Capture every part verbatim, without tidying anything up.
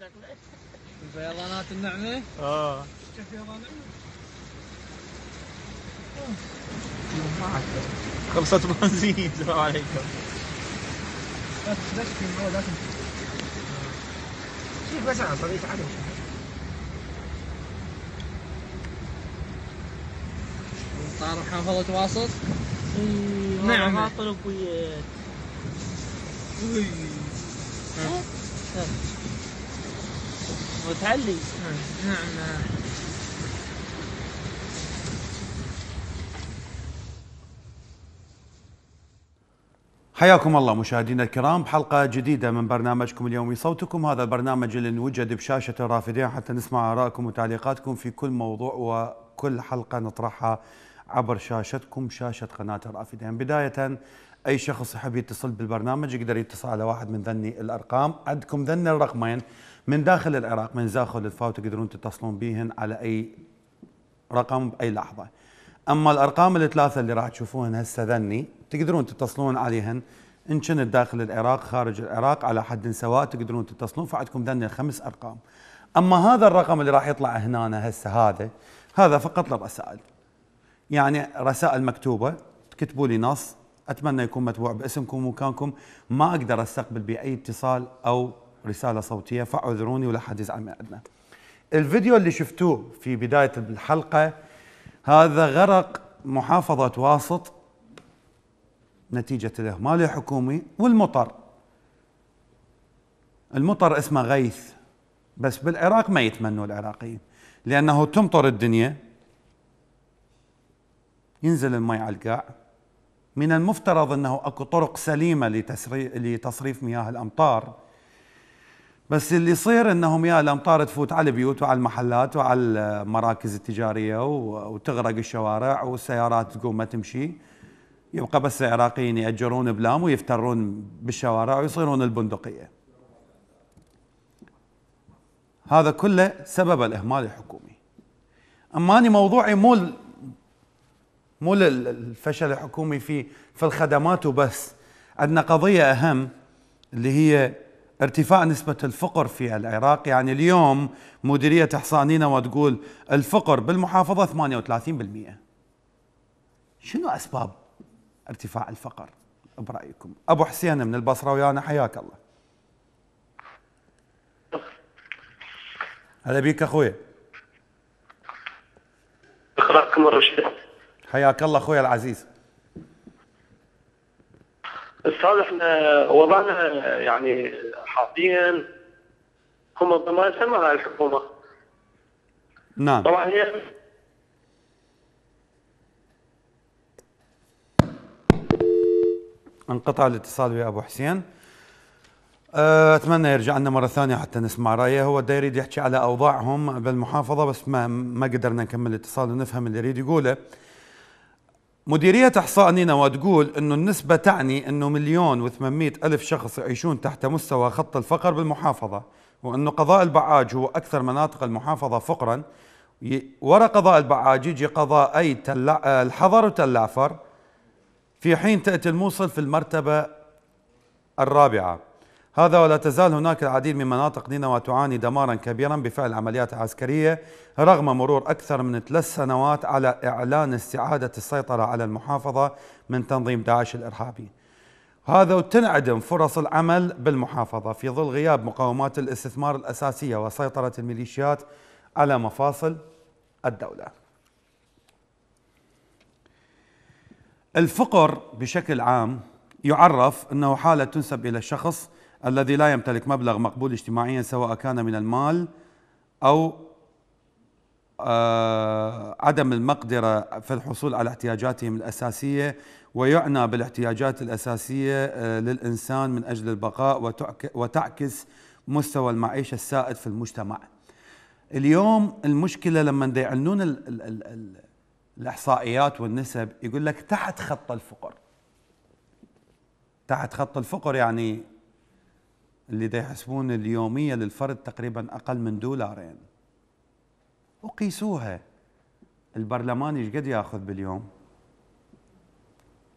الفيضانات النعمة؟ اه شوف فيضان نعمة؟ خلصت بنزين. السلام عليكم. لا تشكي لا تمشي. شيك بس على طريق عدم. طار محافظة واسط؟ اي نعم. عاطل ابويات. متعلي. نعم. حياكم الله مشاهدينا الكرام بحلقة جديدة من برنامجكم اليومي صوتكم. هذا البرنامج اللي نوجد بشاشة الرافدين حتى نسمع آرائكم وتعليقاتكم في كل موضوع وكل حلقة نطرحها عبر شاشتكم شاشة قناة الرافدين. بداية أي شخص يحب يتصل بالبرنامج يقدر يتصل على واحد من ذني الأرقام. عندكم ذني الرقمين من داخل العراق من زاخو للفاو تقدرون تتصلون بيهن على أي رقم بأي لحظة. أما الأرقام الثلاثة اللي راح تشوفوهن هسه ذني تقدرون تتصلون عليهن إن كنت داخل العراق خارج العراق على حد سواء تقدرون تتصلون، فعندكم ذني الخمس أرقام. أما هذا الرقم اللي راح يطلع هنا هسه هذا هذا فقط للرسائل، يعني رسائل مكتوبة تكتبوا لي نص أتمنى يكون متبوع باسمكم ومكانكم، ما أقدر أستقبل بأي اتصال أو رسالة صوتية فاعذروني ولا حد يزعل من عندنا. الفيديو اللي شفتوه في بداية الحلقة هذا غرق محافظة واسط نتيجة الإهمال الحكومي والمطر. المطر اسمه غيث بس بالعراق ما يتمنوا العراقيين لأنه تمطر الدنيا ينزل الماء على القاع. من المفترض أنه أكو طرق سليمة لتصريف مياه الأمطار، بس اللي يصير أنه مياه الأمطار تفوت على البيوت وعلى المحلات وعلى المراكز التجارية وتغرق الشوارع والسيارات تقوم ما تمشي، يبقى بس العراقيين يأجرون بلام ويفترون بالشوارع ويصيرون البندقية. هذا كله سبب الإهمال الحكومي. أما أنا موضوعي مو مو الفشل الحكومي في في الخدمات وبس، عندنا قضية أهم اللي هي ارتفاع نسبة الفقر في العراق. يعني اليوم مديرية إحصاء نينوى تقول الفقر بالمحافظة ثمانية وثلاثين بالمئة. شنو أسباب ارتفاع الفقر برأيكم؟ أبو حسين من البصرة ويانا، حياك الله. هلا بيك أخويا. اقرأكم الرشيد. حياك الله أخويا العزيز. أستاذ احنا وضعنا يعني حاليا هم بما يسمى على الحكومة. نعم. طبعا هي انقطع الاتصال ويا ابو حسين. اتمنى يرجع لنا مره ثانيه حتى نسمع رايه. هو دا يريد يحكي على اوضاعهم بالمحافظه بس ما ما قدرنا نكمل الاتصال ونفهم اللي يريد يقوله. مديريه احصاء نينوى تقول انه النسبه تعني انه مليون وثمانمئة الف شخص يعيشون تحت مستوى خط الفقر بالمحافظه، وانه قضاء البعاج هو اكثر مناطق المحافظه فقرا. ورا قضاء البعاج يجي قضاء الحضر وتلافر، في حين تأتي الموصل في المرتبة الرابعة. هذا ولا تزال هناك العديد من مناطق نينوى تعاني دمارا كبيرا بفعل عمليات عسكرية رغم مرور أكثر من ثلاث سنوات على إعلان استعادة السيطرة على المحافظة من تنظيم داعش الإرهابي. هذا وتنعدم فرص العمل بالمحافظة في ظل غياب مقومات الاستثمار الأساسية وسيطرة الميليشيات على مفاصل الدولة. الفقر بشكل عام يعرف أنه حالة تنسب إلى الشخص الذي لا يمتلك مبلغ مقبول اجتماعيا سواء كان من المال أو آه عدم المقدرة في الحصول على احتياجاتهم الأساسية، ويعنى بالاحتياجات الأساسية آه للإنسان من أجل البقاء وتعكس مستوى المعيشة السائد في المجتمع. اليوم المشكلة لما يعلنون ال ال ال ال الإحصائيات والنسب يقول لك تحت خط الفقر. تحت خط الفقر يعني اللي دا يحسبون اليومية للفرد تقريبا أقل من دولارين. وقيسوها البرلمان ايش قد ياخذ باليوم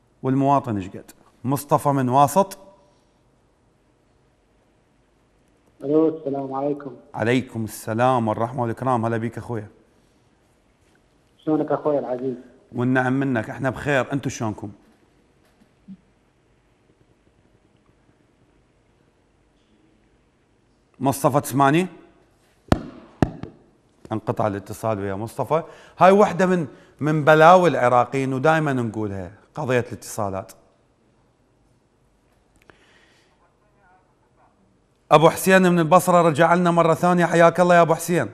والمواطن ايش قد. مصطفى من واسط. الو السلام عليكم. عليكم السلام والرحمة والإكرام. هلا بيك أخويا. شلونك اخوي العزيز؟ والنعم منك، احنا بخير، انتم شلونكم؟ مصطفى تسمعني؟ انقطع الاتصال ويا مصطفى. هاي وحده من من بلاوي العراقيين ودائما نقولها، قضيه الاتصالات. ابو حسين من البصره رجع لنا مره ثانيه، حياك الله يا ابو حسين.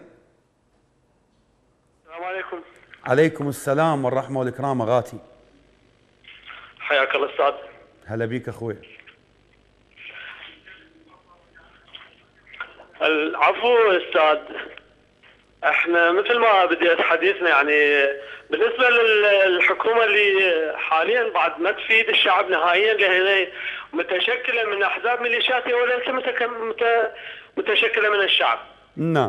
السلام عليكم. عليكم السلام والرحمه والاكرام اغاتي. حياك الله استاذ. هلا بيك اخوي. العفو استاذ، احنا مثل ما بديت حديثنا يعني بالنسبه للحكومه اللي حاليا بعد ما تفيد الشعب نهائيا، لان متشكله من احزاب ميليشياتيه وليس متشكله من الشعب. نعم.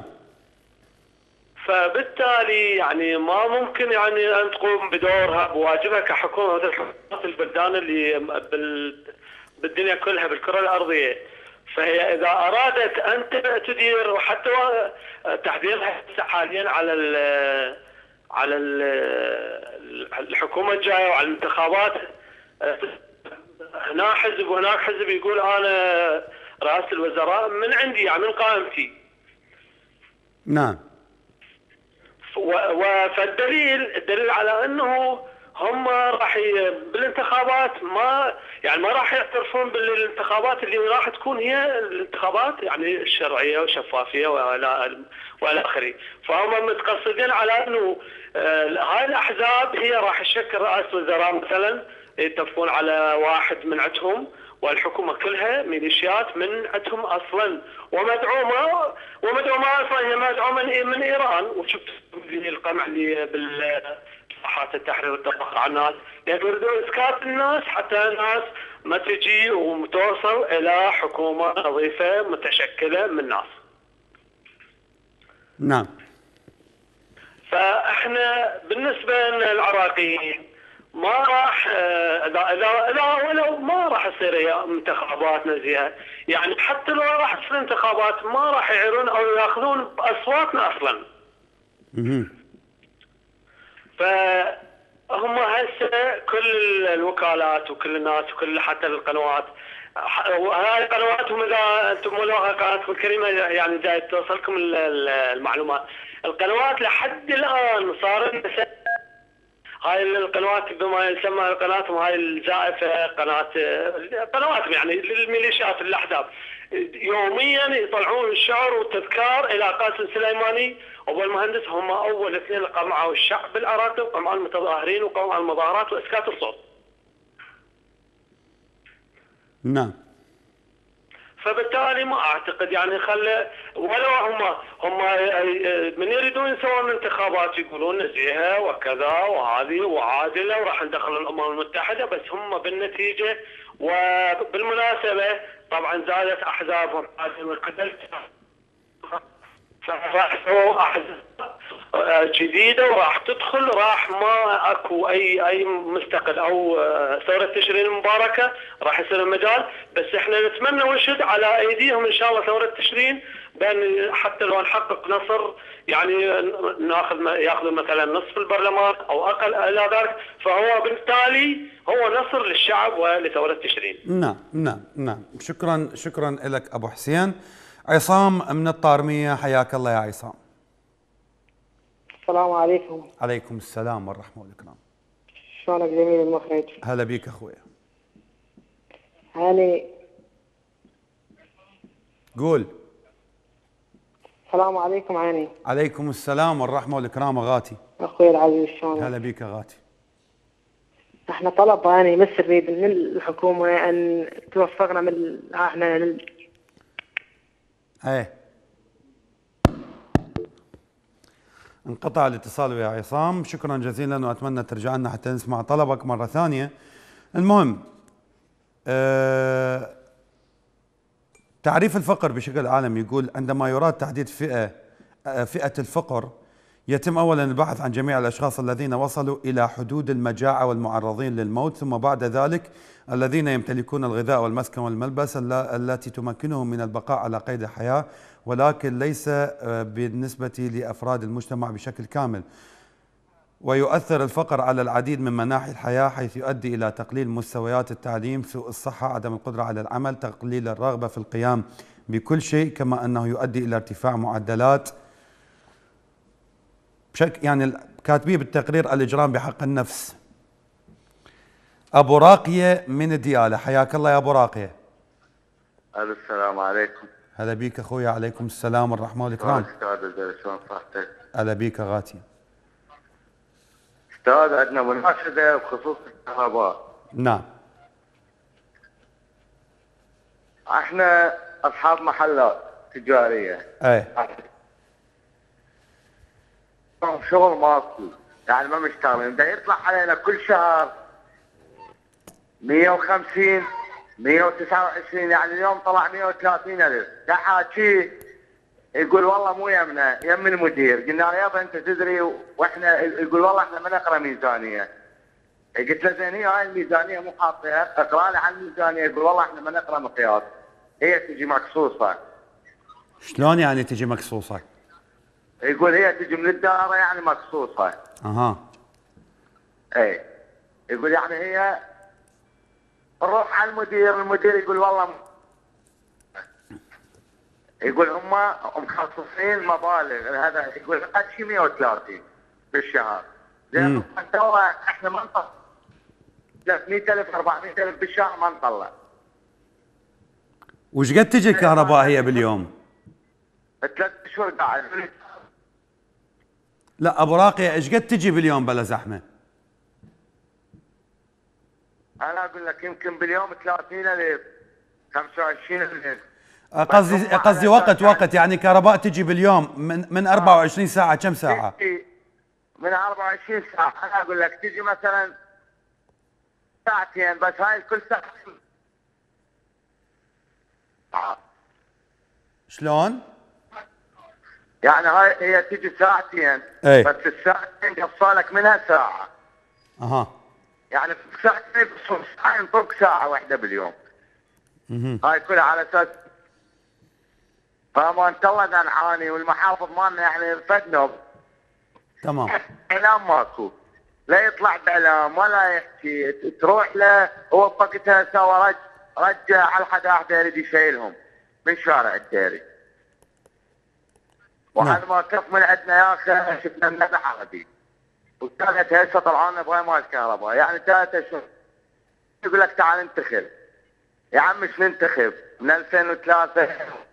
فبالتالي يعني ما ممكن يعني ان تقوم بدورها بواجبها كحكومه مثل حكومات البلدان اللي بالدنيا كلها بالكره الارضيه. فهي اذا ارادت ان تدير، وحتى تحديدها حاليا على ال على ال الحكومه الجايه وعلى الانتخابات، هنا حزب وهناك حزب يقول انا رئاسه الوزراء من عندي يعني من قائمتي. نعم. فالدليل الدليل على انه هم راح بالانتخابات ما يعني ما راح يعترفون بالانتخابات اللي راح تكون هي الانتخابات يعني الشرعيه والشفافيه والى والى اخره. فهم متقصدين على انه هاي الاحزاب هي راح تشكل رئاسه وزراء مثلا، يتفقون على واحد من عندهم، والحكومه كلها ميليشيات من عندهم اصلا، ومدعومه ومدعومه اصلا هي مدعومه من ايران. وشفت القمع اللي بال ساحات التحرير والتظاهر على الناس، يريدون اسكات الناس حتى الناس ما تجي وتوصل الى حكومه نظيفه متشكله من الناس. نعم. فاحنا بالنسبه للعراقيين ما راح اذا اذا اذا ولو ما راح تصير انتخابات نزيهه، يعني حتى لو راح تصير انتخابات ما راح يعيرون او ياخذون باصواتنا اصلا. اها. فهم هسه كل الوكالات وكل الناس وكل حتى القنوات، وهاي القنوات هم اذا انتم مولوها قناتكم الكريمه يعني جاي توصلكم المعلومات، القنوات لحد الان صارت هاي القنوات بما يسمى قناتهم هاي الزائفه، قناه قنوات يعني للميليشيات الاحزاب، يوميا يطلعون الشعر والتذكار الى قاسم سليماني وابو المهندس، هم اول اثنين قمعوا الشعب العراقي وقمعوا المتظاهرين وقمعوا المظاهرات واسكات الصوت. نعم. فبالتالي ما اعتقد يعني خلى ولو هم هم من يريدون يسوون انتخابات يقولون نزيهه وكذا وهذه وعادله وراح ندخل الامم المتحده، بس هم بالنتيجه وبالمناسبه طبعا زادت احزابهم والقتلت فراح يسووا احزاب جديده وراح تدخل، راح ما اكو اي اي مستقل او ثوره تشرين المباركه راح يصير المجال، بس احنا نتمنى ونشد على ايديهم ان شاء الله ثوره تشرين بان حتى لو نحقق نصر يعني ناخذ ياخذوا مثلا نصف البرلمان او اقل الى ذلك، فهو بالتالي هو نصر للشعب ولثوره تشرين. نعم نعم نعم. شكرا شكرا لك ابو حسين. عصام من الطارميه، حياك الله يا عصام. السلام عليكم. عليكم السلام والرحمه والإكرام. شلونك جميل المخرج؟ هلا بيك اخويا. هاني. قول. السلام عليكم هاني. عليكم السلام والرحمه والإكرام اغاتي. اخوي العزيز شلونك؟ هلا بيك اغاتي. احنا طلب هاني بس نريد من الحكومه ان توفقنا من احنا لل... ايه. انقطع الاتصال ويا عصام، شكرا جزيلا واتمنى ترجع لنا حتى نسمع طلبك مره ثانيه. المهم أه تعريف الفقر بشكل عام يقول عندما يراد تحديد فئه فئه الفقر يتم أولا البحث عن جميع الأشخاص الذين وصلوا إلى حدود المجاعة والمعرضين للموت، ثم بعد ذلك الذين يمتلكون الغذاء والمسكن والملبس التي تمكنهم من البقاء على قيد الحياة، ولكن ليس بالنسبة لأفراد المجتمع بشكل كامل. ويؤثر الفقر على العديد من مناحي الحياة، حيث يؤدي إلى تقليل مستويات التعليم، سوء الصحة، عدم القدرة على العمل، تقليل الرغبة في القيام بكل شيء، كما أنه يؤدي إلى ارتفاع معدلات بشكل يعني كاتبيه بالتقرير الإجرام بحق النفس. أبو راقية من ديالى، حياك الله يا أبو راقية. السلام عليكم. هلا بيك أخويا. عليكم السلام والرحمة والإكرام. أستاذ شلون صحتك؟ هلا بيك غاتي. أستاذ عندنا مناشدة بخصوص الكهرباء. نعم. احنا أصحاب محلات تجارية. ايه. شغل ماكو، يعني ما مشتغلين، دا يطلع علينا كل شهر مية وخمسين مية وتسعة وعشرين، يعني اليوم طلع مية وثلاثين ألف، دا حاكيه يقول والله مو يمنا، يم المدير. قلنا له يابا انت تدري، واحنا يقول والله احنا ما نقرا ميزانيه. قلت له زين هي هاي الميزانيه مو حاطيها، اقرا لي عن الميزانيه. يقول والله احنا ما نقرا مقياس، هي تجي مقصوصه. شلون يعني تجي مقصوصه؟ يقول هي تجي من الدائره يعني مقصوصه. اها. اي. يقول يعني هي نروح على المدير، المدير يقول والله م... يقول هم مخصصين مبالغ، هذا يقول قد شي مية وثلاثين بالشهر. زين توا احنا ما نطلع ثلاثمية ألف أربعمية ألف بالشهر ما نطلع. وش قد تجي الكهرباء هي باليوم؟ ثلاث اشهر قاعد. لا ابو راقية ايش قد تجي باليوم بلا زحمه؟ انا اقول لك يمكن باليوم ثلاثين ألف خمسة وعشرين ألف. قصدي قصدي وقت وقت يعني كهرباء تجي باليوم من من أربعة وعشرين ساعة كم ساعة؟ من أربعة وعشرين ساعة. انا اقول لك تجي مثلا ساعتين بس، هاي كل ساعة. شلون؟ يعني هاي هي تجي ساعتين. ايه. بس الساعتين قصالك منها ساعة. اها. يعني في ساعتين بصوم ساعة ينطوك ساعة واحدة باليوم. اها. هاي كلها على اساس فما انت الله نعاني، والمحافظ مالنا يعني فدنا. تمام. اعلام ماكو، لا يطلع باعلام ولا يحكي، تروح له هو بوقتها سوى رج رجع على الحداقة يريد يشيلهم من شارع الديري. وعلى ما كف من عندنا يا اخي شفنا النبي عربي، وكانت هسه طلعونا بغير مال كهرباء، يعني ثلاثة اشهر يقول لك تعال انتخب. يا عم مش ننتخب من ألفين وثلاثة.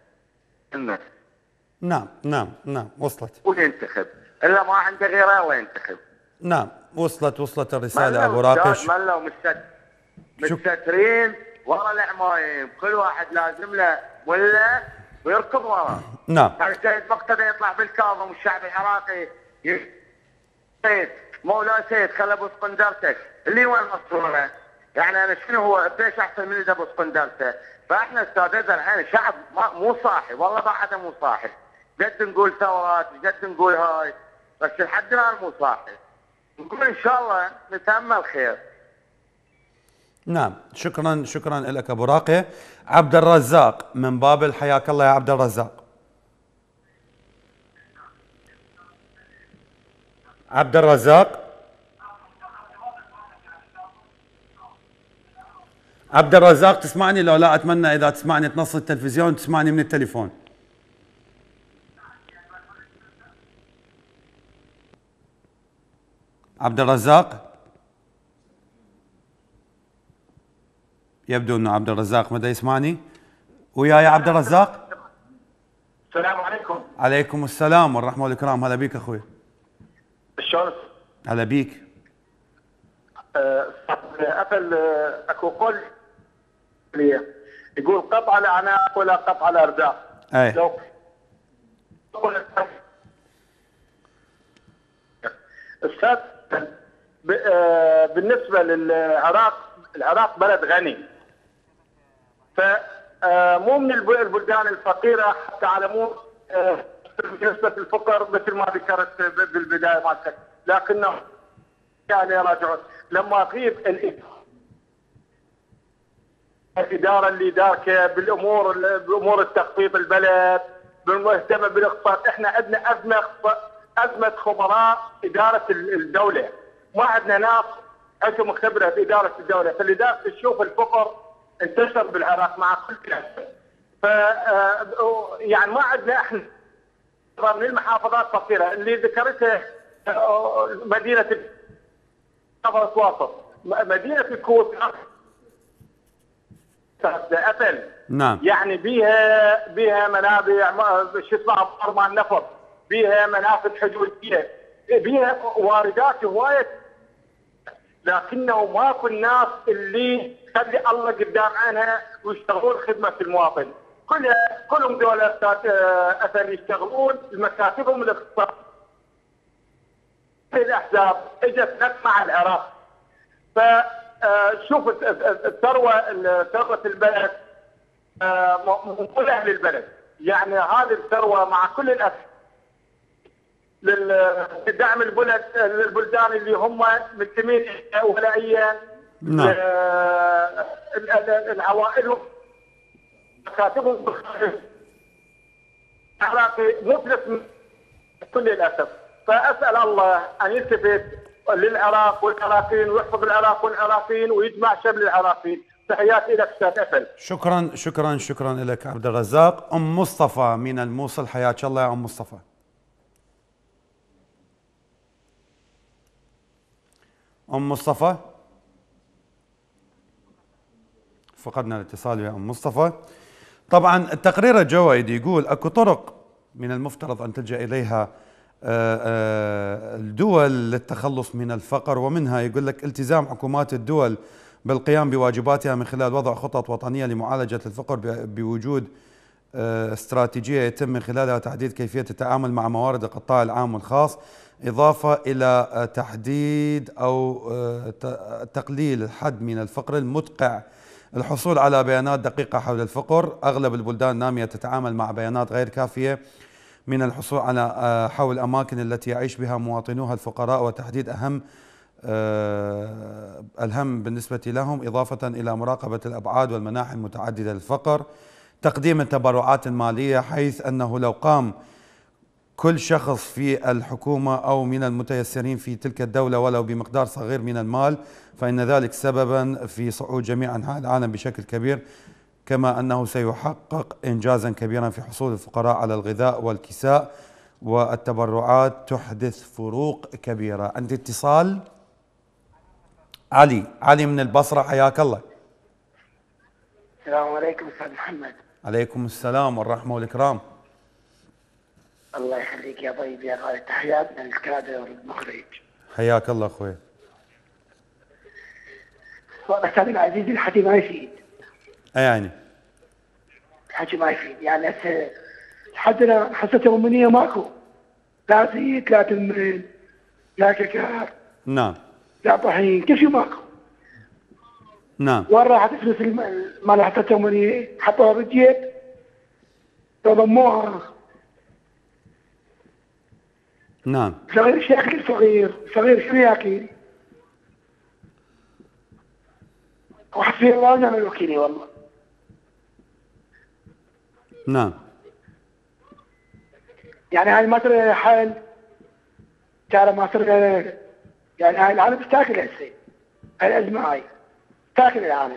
نعم نعم نعم وصلت. وينتخب الا ما عنده غيره الله ينتخب. نعم وصلت وصلت الرسالة ابو راقش. ملوا مستت مستترين ورا العمايم، كل واحد لازم له ولا ويركض وراه. نعم. يعني سيد مقتدى يطلع بالكاظم والشعب العراقي سيد مولا سيد خلى ابو اسكندرتك اللي وين مصروره. يعني انا شنو هو قديش احسن من ابو اسكندرته. فاحنا استاذ الحين شعب مو صاحي، والله بعده مو صاحي. جد نقول ثورات، جد نقول هاي، بس لحد الان مو صاحي. نقول ان شاء الله نتامل خير. نعم شكرا شكرا لك ابو راقية. عبد الرزاق من بابل، حياك الله يا عبد الرزاق. عبد الرزاق عبد الرزاق تسمعني لو لا؟ اتمنى اذا تسمعني تنص التلفزيون، تسمعني من التليفون. عبد الرزاق يبدو انه عبد الرزاق مدى يسمعني. وياي عبد الرزاق. السلام عليكم. عليكم السلام والرحمه والاكرام. هلا بيك اخوي. شلون؟ هلا بيك. قبل اكو قول يقول قطع الاعناق ولا قطع الارداف. اي. لو استاذ بالنسبه للعراق، العراق بلد غني، فمو من البلدان الفقيره حتى على مو بالنسبه للفقر مثل ما ذكرت بالبدايه مالتك، لكنه يعني راجعون لما تغيب الاداره اللي داركه بالامور بامور التخطيط البلد بالمهتمه بالاقتصاد، احنا عندنا ازمه ازمه خبراء اداره الدوله، ما عندنا ناس عندهم خبره في اداره الدوله، فلذلك تشوف الفقر انتشر بالعراق مع كل الاسف. ف يعني ما عندنا احنا من المحافظات الفقيره اللي ذكرتها مدينه الوسط، مدينه الكوت أثل. نعم. يعني بيها بيها منابع شو اسمها مال النفط، بيها منافذ حدوديه، بيها واردات هوايه، لكنه ماكو الناس اللي تخلي الله قدام عينها ويشتغلون خدمه المواطن. كلها كلهم دول اثر يشتغلون مكاتبهم الاقتصاد. الاحزاب اجت نفس مع العراق. فشوف الثروه ثروه البلد من كل اهل البلد، يعني هذه الثروه مع كل الاسف لدعم البلد البلدان اللي هم منتمين ولائيا. نعم. العوائل مكاتبهم العراقي مفلس كل الاسف. فاسال الله ان يلتفت للعراق والعراقيين ويحفظ العراق والعراقيين ويجمع شمل العراقيين. تحياتي لك استاذ أفل. شكرا شكرا شكرا لك عبد الرزاق. ام مصطفى من الموصل، حياك الله يا ام مصطفى. ام مصطفى فقدنا الاتصال يا ام مصطفى. طبعا التقرير الجوائد يقول اكو طرق من المفترض ان تلجا اليها الدول للتخلص من الفقر، ومنها يقول لك التزام حكومات الدول بالقيام بواجباتها من خلال وضع خطط وطنية لمعالجة الفقر بوجود استراتيجية يتم من خلالها تحديد كيفية التعامل مع موارد القطاع العام والخاص، إضافة إلى تحديد أو تقليل الحد من الفقر المدقع، الحصول على بيانات دقيقة حول الفقر. أغلب البلدان النامية تتعامل مع بيانات غير كافية من الحصول على حول الأماكن التي يعيش بها مواطنوها الفقراء وتحديد أهم الهم بالنسبة لهم، إضافة إلى مراقبة الأبعاد والمناحي المتعددة للفقر. تقديم التبرعات المالية، حيث أنه لو قام كل شخص في الحكومة أو من المتيسرين في تلك الدولة ولو بمقدار صغير من المال فإن ذلك سببا في صعود جميع أنحاء العالم بشكل كبير، كما أنه سيحقق إنجازا كبيرا في حصول الفقراء على الغذاء والكساء، والتبرعات تحدث فروق كبيرة. عندي اتصال. علي علي من البصرة، حياك الله. السلام عليكم استاذ محمد. عليكم السلام والرحمة والإكرام. الله يخليك يا طيب يا غالي، تحياتنا للكادر والمخرج. حياك الله اخوي. والله استاذ العزيز الحكي ما يفيد. اي يعني؟ الحكي ما يفيد، يعني هسه لحد الان حصة يومية ماكو، لا زيت لا تمرين لا ككار. نعم. لا طحين، كل شيء ماكو. نعم. وين راحت الفلوس مال حصة يومية؟ حطوها بالجيب ضموها. نعم. صغير شو ياكل؟ صغير صغير شو ياكل؟ وحسبي الله ونعم الوكيل والله. نعم. يعني هاي مصر حال ترى مصر، يعني هاي العالم بتاكل هسه، هاي الازمه هاي تاكل العالم.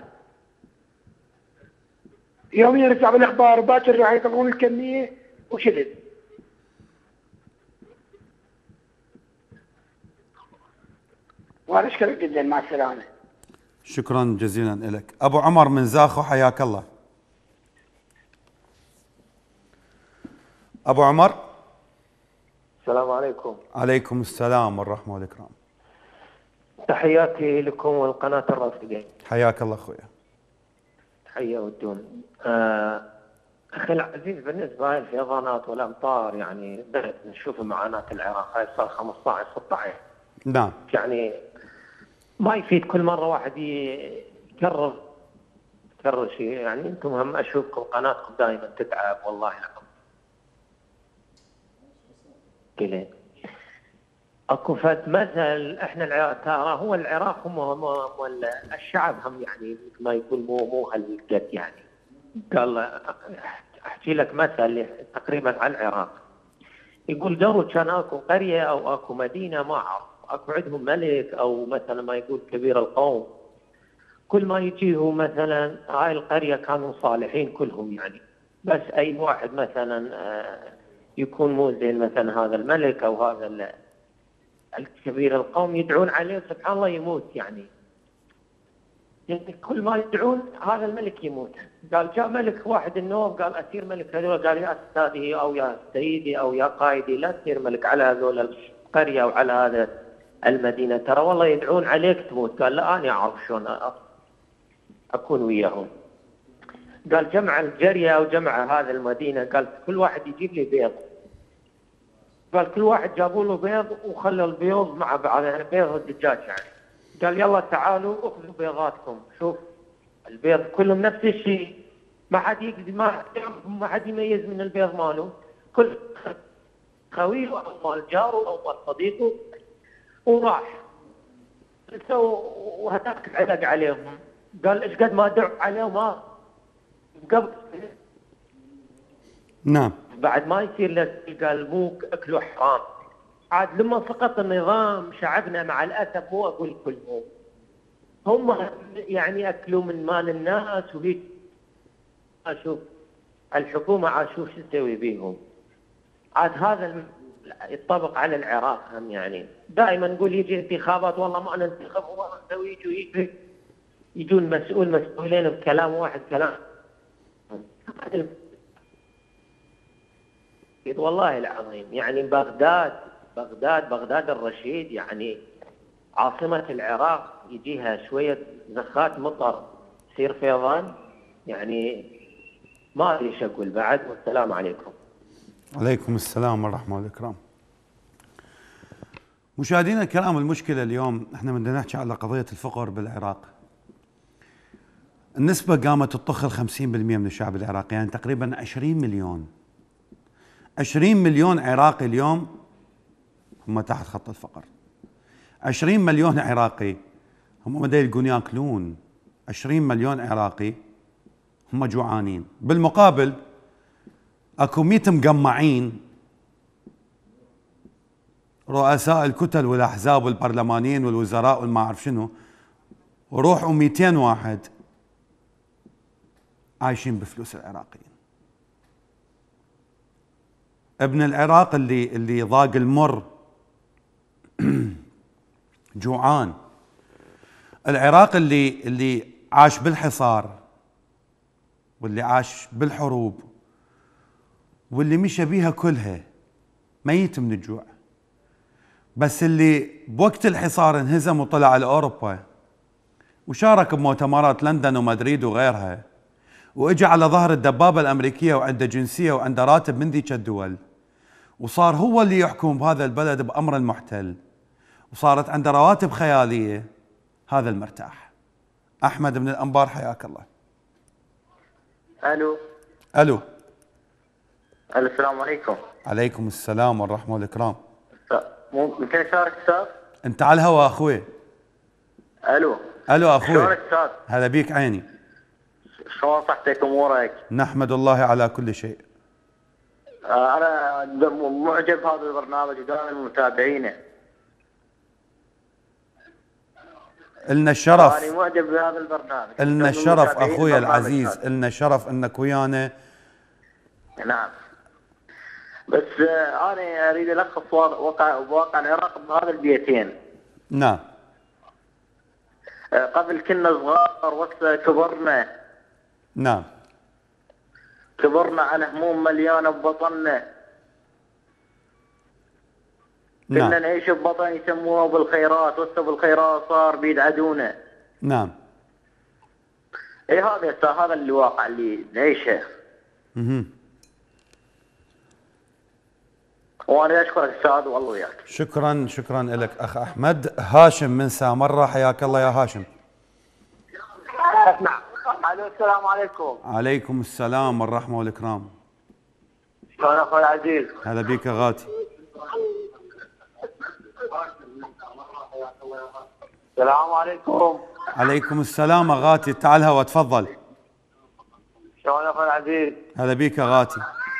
يوميا نسمع بالاخبار باكر راح يطلعون الكميه وشذب. وانا اشكرك جدا، مع السلامه. شكرا جزيلا لك. ابو عمر من زاخو، حياك الله. ابو عمر. السلام عليكم. عليكم السلام والرحمه والاكرام. تحياتي لكم والقناه الرافدين. حياك الله اخويا. تحيه ودون. آه اخي العزيز، بالنسبه للفيضانات والامطار يعني بدات نشوف معاناه العراق، هاي صار خمسة عشر ستة عشر. نعم. يعني ما يفيد كل مره واحد يكرر يكرر شيء، يعني انتم هم اشوفكم قناتكم دائما تتعب والله لكم. مشكلة. اكو فد مثل احنا العراق ترى هو العراق هم هم هم الشعب هم يعني مثل ما يقول مو مو هالقد يعني. قال احكي لك مثل تقريبا على العراق. يقول دوروا كان اكو قريه او اكو مدينه ما اعرف اكو عندهم ملك او مثلا ما يقول كبير القوم. كل ما يجيه مثلا هاي القريه كانوا صالحين كلهم يعني. بس اي واحد مثلا يكون مو زين مثلا هذا الملك او هذا الكبير القوم يدعون عليه سبحان الله يموت يعني. يعني كل ما يدعون هذا الملك يموت. قال جاء ملك واحد النوب قال أسير ملك هذول. قال يا أستاذي أو يا سيدي أو يا قائدي لا تصير ملك على هذول القرية أو على هذا المدينة ترى والله يدعون عليك تموت. قال لا أنا أعرف شلون أكون وياهم. قال جمع الجرية أو جمع هذا المدينة قال كل واحد يجيب لي بيض. قال كل واحد جابوا له بيض وخلوا البيض مع بعض يعني بيض والدجاج يعني. قال يلا تعالوا اخذوا بيضاتكم. شوف البيض كلهم نفس الشيء ما حد يقدر ما ما حد يميز من البيض ماله. كل خويه او مال جاره او مال صديقه وراح وهتاك علق عليهم. قال ايش قد ما دعوا عليه ما قبل نعم بعد ما يصير لك قال مو اكله حرام. عاد لما سقط النظام شعبنا مع الاسف مو اقول كلهم هم يعني اكلوا من مال الناس وهيك. اشوف الحكومه عاد شوف شو تسوي بيهم. عاد هذا يطبق على العراق هم يعني. دائما نقول يجي انتخابات والله ما ننتخب وما نسوي يجي يجون مسؤول مسؤولين بكلام واحد كلام. والله العظيم يعني بغداد بغداد بغداد الرشيد يعني عاصمة العراق يجيها شوية زخات مطر يصير فيضان يعني ما ادري ايش اقول بعد. والسلام عليكم. عليكم السلام ورحمة والإكرام. مشاهدينا الكرام المشكلة اليوم احنا بدنا نحكي على قضية الفقر بالعراق. النسبة قامت تطخ الخمسين بالمئة من الشعب العراقي يعني تقريبا عشرين مليون عشرين مليون عراقي اليوم هم تحت خط الفقر. عشرين مليون عراقي هم ما يلقون ياكلون. عشرين مليون عراقي هم جوعانين. بالمقابل اكو مئة مقمعين رؤساء الكتل والاحزاب والبرلمانيين والوزراء والما اعرف شنو وروحوا مئتين واحد عايشين بفلوس العراقيين. ابن العراق اللي اللي ضاق المر جوعان. العراق اللي اللي عاش بالحصار واللي عاش بالحروب واللي مشى بيها كلها ميت من الجوع. بس اللي بوقت الحصار انهزم وطلع على اوروبا وشارك بمؤتمرات لندن ومدريد وغيرها واجى على ظهر الدبابه الامريكيه وعنده جنسيه وعنده راتب من ذيك الدول وصار هو اللي يحكم بهذا البلد بامر المحتل وصارت عنده رواتب خياليه. هذا المرتاح. احمد من الانبار حياك الله. الو الو السلام عليكم. عليكم السلام والرحمه والإكرام. ممكن اشارك استاذ؟ انت على الهواء اخوي. الو الو اخوي. شلونك استاذ؟ هلا بيك عيني. شلون صحتك امورك؟ نحمد الله على كل شيء. آه انا معجب بهذا البرنامج ودائما متابعينه. لنا الشرف. انا معجب بهذا البرنامج. لنا الشرف اخوي العزيز، لنا الشرف انك ويانا. نعم. بس آه انا اريد الخص واقع واقع العراق بهذا البيتين. نعم. آه قبل كنا صغار وهسه كبرنا. نعم. كبرنا على هموم مليانه ببطننا. نعم. كنا نعيش ببطن يسموها بالخيرات، وهسه بالخيرات صار بيد عدونا. نعم. اي هذا هذا الواقع اللي نعيشه. اها. وانا اشكرك استاذ والله وياك. شكرا شكرا لك اخ احمد. هاشم من سامره حياك الله يا هاشم. اسمع. الو السلام عليكم. عليكم السلام والرحمه والاكرام. شلون اخوي العزيز؟ هلا بيك يا غاتي. السلام عليكم. عليكم السلام أغاتي، تعال هوا تفضل. شلون اخوي العزيز؟ هلا بيك أغاتي.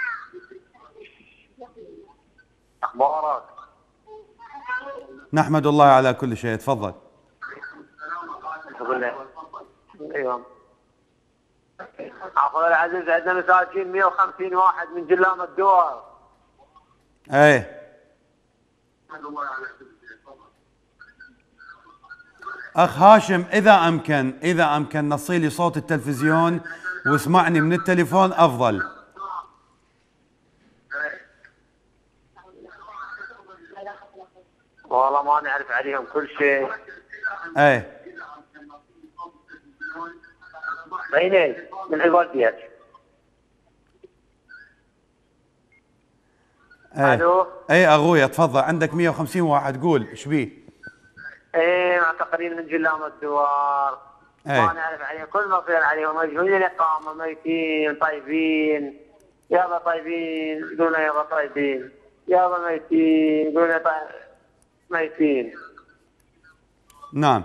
اخبارك؟ نحمد الله على كل شيء، تفضل. ايوه اخوي العزيز، عندنا مساكين مئة وخمسين واحد من جلام الدول. ايه اخ هاشم، اذا امكن اذا امكن نصيلي صوت التلفزيون واسمعني من التليفون افضل. والله ما نعرف عليهم كل شيء. ايه عيني من الوالديات. ايه الو. ايه اغويا تفضل، عندك مئة وخمسين واحد، قول ايش بيه؟ ايه معتقلين من جلام الدوار. ايه ما نعرف عليهم، كل ما يصير عليهم مجهولين الاقامه، ميتين طيبين، يابا طيبين يقولون يابا طيبين، يابا ميتين يقولون طيب ميتين. نعم.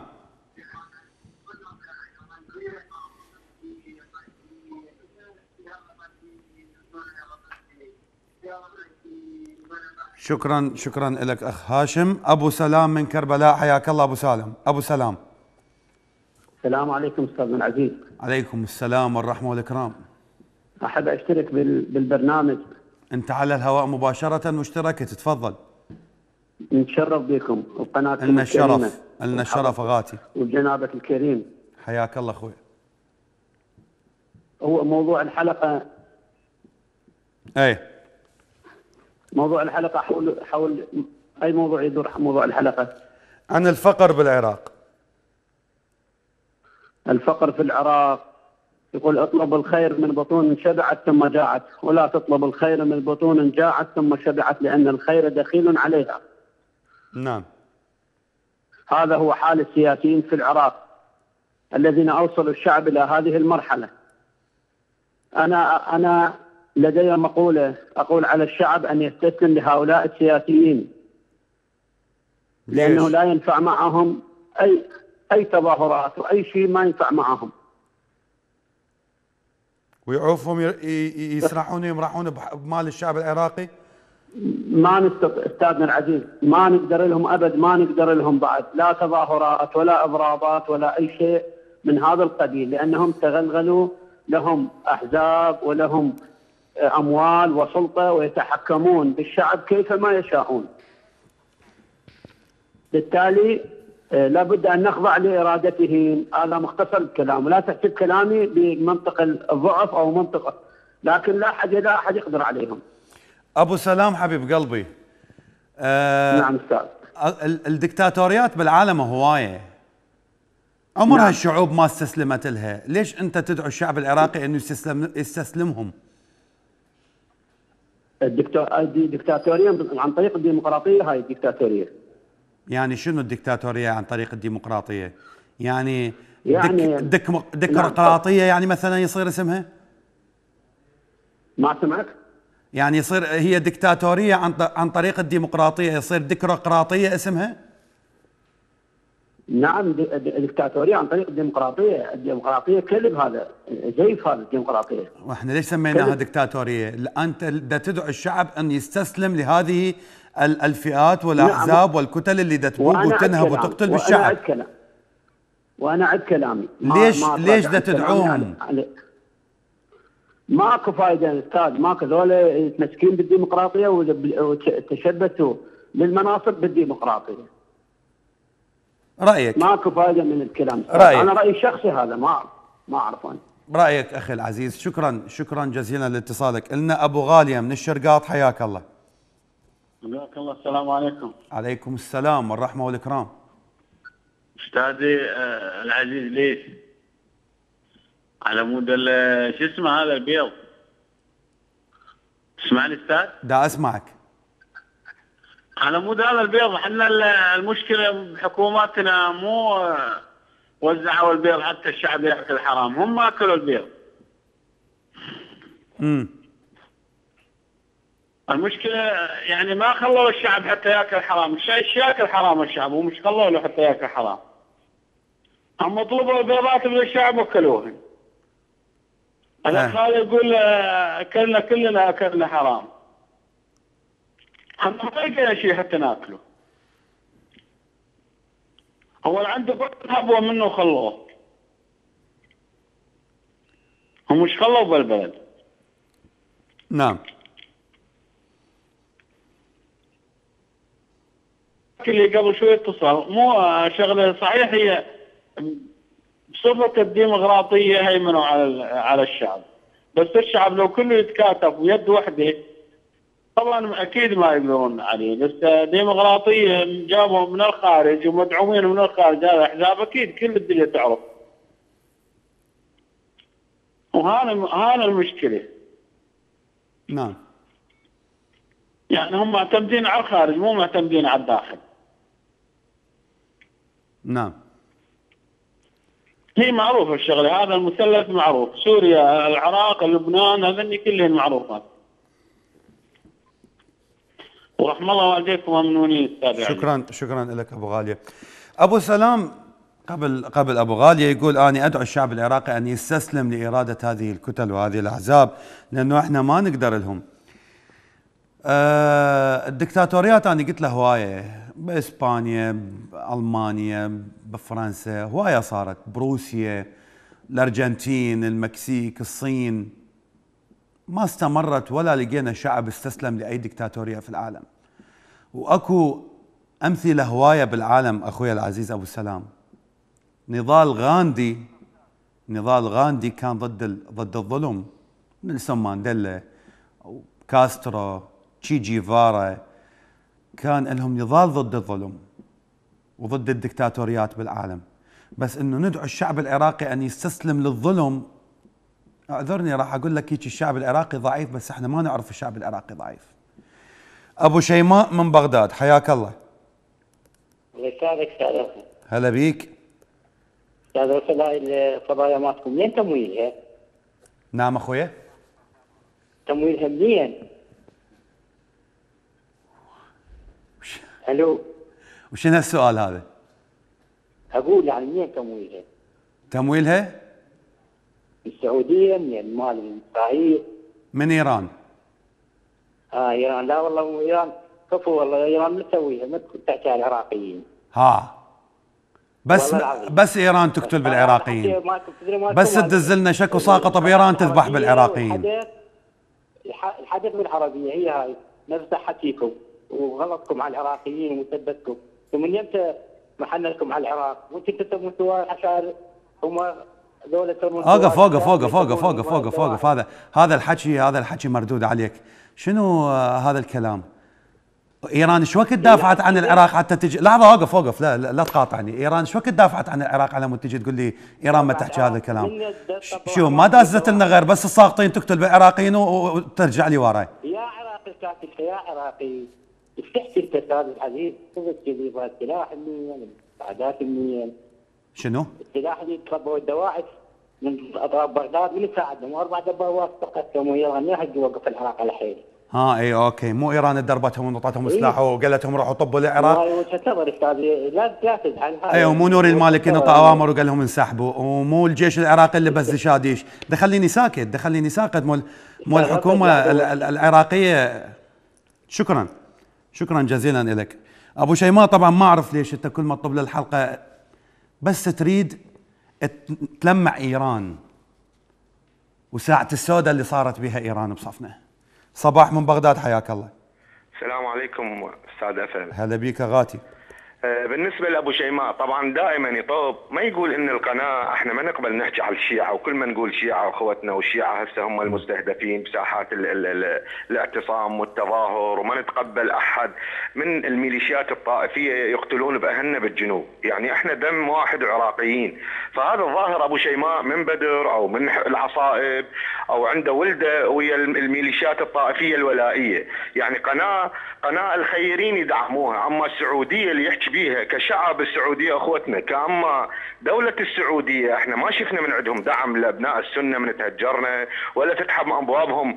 شكرا شكرا لك اخ هاشم. ابو سلام من كربلاء، حياك الله ابو سالم. ابو سلام. السلام عليكم استاذنا العزيز. عليكم السلام والرحمه والاكرام. احب اشترك بالبرنامج. انت على الهواء مباشره واشتركت، تفضل. نتشرف بكم وقناتكم لنا الكريمة. الشرف، لنا الشرف اغاتي. وجنابك الكريم. حياك الله اخوي. هو موضوع الحلقه ايه موضوع الحلقه حول حول اي موضوع يدور موضوع الحلقه؟ عن الفقر بالعراق. الفقر في العراق. يقول اطلب الخير من بطون شبعت ثم جاعت، ولا تطلب الخير من بطون جاعت ثم شبعت، لان الخير دخيل عليها. نعم. هذا هو حال السياسيين في العراق الذين اوصلوا الشعب الى هذه المرحله. انا انا لدي مقوله اقول على الشعب ان يستسلم لهؤلاء السياسيين، لانه لا ينفع معهم اي اي تظاهرات واي شيء، ما ينفع معهم. ويعوفهم يسرحون يمرحون بمال الشعب العراقي. ما نستطيع استاذنا العزيز، ما نقدر لهم ابد، ما نقدر لهم بعد لا تظاهرات ولا اضرابات ولا اي شيء من هذا القبيل، لانهم تغلغلوا، لهم احزاب ولهم اموال وسلطه ويتحكمون بالشعب كيفما يشاءون. بالتالي لابد ان نخضع لارادتهم. هذا مختصر الكلام، ولا تحسب كلامي بمنطق الضعف او منطق، لكن لا احد لا احد يقدر عليهم. ابو سلام حبيب قلبي. آه نعم استاذ. الدكتاتوريات بالعالم هوايه، عمرها نعم. الشعوب ما استسلمت لها، ليش انت تدعو الشعب العراقي انه يستسلم يستسلمهم؟ الدكتاتوريه عن طريق الديمقراطيه، هاي الدكتاتوريه. يعني شنو الدكتاتوريه عن طريق الديمقراطيه؟ يعني يعني دك دك ديمقراطيه يعني مثلا يصير اسمها؟ ما سمعت؟ يعني يصير هي دكتاتوريه عن عن طريق الديمقراطيه، يصير ديمقراطيه اسمها؟ نعم، الدكتاتوريه عن طريق الديمقراطيه، الديمقراطيه كذب، هذا زيف، هذا الديمقراطيه. واحنا ليش سميناها دكتاتوريه؟ انت دا تدعو الشعب ان يستسلم لهذه الفئات والاحزاب نعم. والكتل اللي دا تبوق وتنهب وتقتل بالشعب. وانا اعد كلام وانا اعد كلامي. ليش ما ليش دا تدعوهم؟ ماكو فائده استاذ، ماكو، ذولا يتمسكين بالديمقراطيه وتشبثوا للمناصب بالديمقراطيه. رايك؟ ماكو فائده من الكلام. رأيك. انا رايي الشخصي هذا، ما ما اعرف انا. رايك اخي العزيز، شكرا شكرا جزيلا لاتصالك. لنا ابو غاليه من الشرقاط، حياك الله. حياك الله. السلام عليكم. عليكم السلام والرحمه والاكرام. استاذي آه العزيز، ليش على مود شو اسمه هذا البيض؟ تسمعني استاذ؟ دا اسمعك. على مود هذا البيض، احنا المشكله بحكوماتنا مو وزعوا البيض حتى الشعب ياكل حرام، هم اكلوا البيض. امم المشكله يعني ما خلوا الشعب حتى ياكل حرام، ايش ياكل حرام الشعب؟ ومش خلوا له حتى ياكل حرام. هم طلبوا البيضات من الشعب وكلوهن. الاخ هذا يقول اكلنا كلنا اكلنا حرام. احنا ما لقينا شيء حتى ناكله. هو اللي عنده بلد هبوا منه وخلوه. هم مش خلوا بالبلد. نعم. اللي قبل شوي اتصل مو شغله صحيح، هي بصفه الديمقراطيه هيمنوا على على الشعب، بس الشعب لو كله يتكاتف ويد وحده طبعا اكيد ما يقدرون عليه، بس ديمقراطيه جابوا من الخارج ومدعومين من الخارج هذا احزاب اكيد كل الدنيا تعرف. وهذا هذا المشكله. نعم. يعني هم معتمدين على الخارج مو معتمدين على الداخل. نعم. هي معروفه الشغله، هذا المثلث معروف، سوريا، العراق، لبنان، هذني كلهن معروفات. ورحم الله والديكم ومنونين استاذ. شكرا شكرا لك ابو غاليه. ابو سلام قبل قبل ابو غاليه يقول اني ادعو الشعب العراقي ان يستسلم لاراده هذه الكتل وهذه الاحزاب لانه احنا ما نقدر لهم. أه الدكتاتوريات انا قلت له هوايه باسبانيا، بالمانيا، بفرنسا، هوايه صارت، بروسيا، الارجنتين، المكسيك، الصين، ما استمرت ولا لقينا شعب استسلم لاي دكتاتوريه في العالم. واكو امثله هوايه بالعالم اخوي العزيز ابو سلام. نضال غاندي نضال غاندي كان ضد ضد الظلم. نيلسون مانديلا او كاسترو، تشي جيفارا، كان لهم نضال ضد الظلم وضد الدكتاتوريات بالعالم. بس انه ندعو الشعب العراقي ان يستسلم للظلم، اعذرني راح اقول لك هيك الشعب العراقي ضعيف، بس احنا ما نعرف الشعب العراقي ضعيف. ابو شيماء من بغداد، حياك الله. الله يسعدك استاذ. هلا بيك. استاذ الفضايا مالتكم منين تمويلها؟ نعم اخويا. تمويلها منين؟ الو. وشنو هالسؤال هذا؟ اقول يعني منين تمويلها؟ تمويلها؟ من السعوديه، من مال من اسرائيل. من ايران. اه ايران، لا والله ايران كفو، والله ايران ما تسويها، ما تحكي على العراقيين. ها بس بس ايران تقتل بالعراقيين، بس تدز لنا شك وساقطه بايران تذبح بالعراقيين. الحدث بالعربيه هي هاي نفس حكيكم وغلطكم على العراقيين ومثبتكم، ومن يمتى محنلكم على العراق؟ وانتم تسمون سواء عشان هم ذولا يسمون اوقف اوقف اوقف اوقف اوقف اوقف اوقف هذا هذا الحكي هذا الحكي مردود عليك. شنو هذا الكلام؟ ايران شو وقت دافعت عن العراق حتى تجي؟ لحظه اوقف اوقف لا لا, لا تقاطعني. ايران شو وقت دافعت عن العراق على مود تجي تقول لي ايران ما تحكي هذا الكلام؟ شو ما دازت لنا غير بس الساقطين تقتل بالعراقيين وترجع لي وراي. يا عراقي ساكت، يا عراقي ايش تحكي انت استاذ العزيز؟ شوف كذي السلاح منين؟ السعادات منين؟ شنو؟ السلاح اللي تربوا الدواعش من اطراف بغداد من يساعدهم؟ اربع دبابات فقط وياهم يهجوا وقف العراق على حيل. ها اي اوكي، مو ايران دربتهم ونطتهم سلاح وقالت لهم روحوا طبوا العراق. والله وجهه نظر استاذ، لا لا تزعل. اي ومو نوري المالكي نطى اوامر وقال لهم انسحبوا، ومو الجيش العراقي اللي بس شاديش. دخليني ساكت دخليني ساكت مول مول الحكومه العراقيه. شكرا شكرا جزيلا لك ابو شيماء. طبعا ما اعرف ليش انت كل ما تطب للحلقه بس تريد تلمع ايران وساعه السوداء اللي صارت بها ايران بصفنا. صباح من بغداد، حياك الله. السلام عليكم استاذ افل. هلا بيك غاتي. بالنسبه لابو شيماء طبعا دائما يطوب ما يقول ان القناه احنا ما نقبل نحكي على الشيعه، وكل ما نقول شيعه واخوتنا والشيعه هسه هم المستهدفين بساحات ال ال ال الاعتصام والتظاهر، وما نتقبل احد من الميليشيات الطائفيه يقتلون باهلنا بالجنوب، يعني احنا دم واحد عراقيين. فهذا الظاهر ابو شيماء من بدر او من العصائب او عنده ولده ويا الميليشيات الطائفيه الولائيه، يعني قناه قناه الخيرين يدعموها، اما السعوديه اللي يحكي بيها كشعب السعوديه اخوتنا، كاما دوله السعوديه احنا ما شفنا من عندهم دعم لابناء السنه من تهجرنا، ولا فتح ابوابهم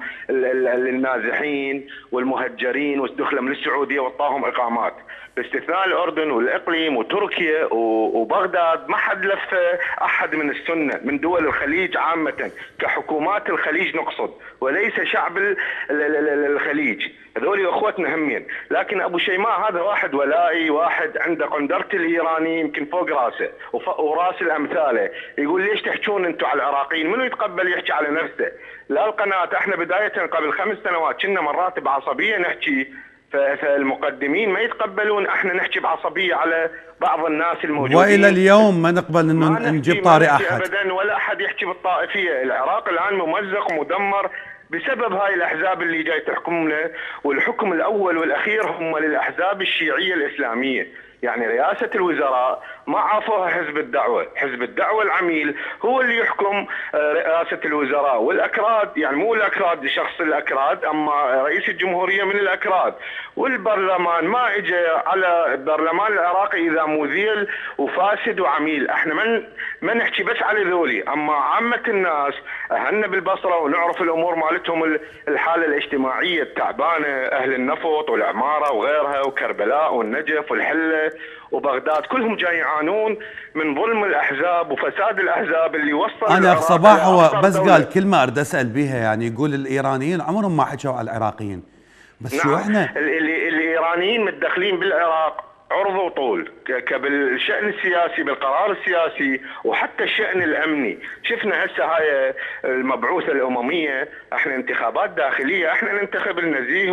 للنازحين والمهجرين ودخلهم للسعوديه وطاهم اقامات، باستثناء الاردن والاقليم وتركيا وبغداد ما حد لف احد من السنه من دول الخليج عامه، كحكومات الخليج نقصد وليس شعب الخليج، هذول اخوتنا همين. لكن ابو شيماء هذا واحد ولائي، واحد عنده قندرة الايراني يمكن فوق راسه وراس الامثاله، يقول ليش تحكون انتم على العراقيين؟ منو يتقبل يحكي على نفسه؟ لا القناه، احنا بدايه قبل خمس سنوات كنا مرات بعصبيه نحكي، فالمقدمين ما يتقبلون احنا نحكي بعصبيه على بعض الناس الموجودين، والى اليوم ما نقبل انه نجيب طاري احد ابدا، ولا احد يحكي بالطائفيه. العراق الان ممزق ومدمر بسبب هاي الاحزاب اللي جاي تحكمنا، والحكم الاول والاخير هم للاحزاب الشيعيه الاسلاميه. يعني رئاسة الوزراء ما عافوها حزب الدعوة، حزب الدعوة العميل هو اللي يحكم رئاسة الوزراء، والأكراد يعني مو الأكراد شخص الأكراد، أما رئيس الجمهورية من الأكراد، والبرلمان ما اجى على البرلمان العراقي إذا مذيل وفاسد وعميل. احنا من ما نحكي بس على ذولي، أما عامة الناس أهلنا بالبصرة ونعرف الأمور مالتهم، الحالة الاجتماعية التعبانة، أهل النفط والعمارة وغيرها وكربلاء والنجف والحلة وبغداد كلهم جاي يعانون من ظلم الاحزاب وفساد الاحزاب اللي وصل. انا اخ صباح هو بس دولة. قال كلمه اريد اسال بيها، يعني يقول الايرانيين عمرهم ما حكوا على العراقيين، بس نعم. شو احنا الايرانيين متدخلين بالعراق عرض وطول بالشأن السياسي، بالقرار السياسي وحتى الشأن الأمني. شفنا هسه هاي المبعوثة الأممية، احنا انتخابات داخلية، احنا ننتخب النزيه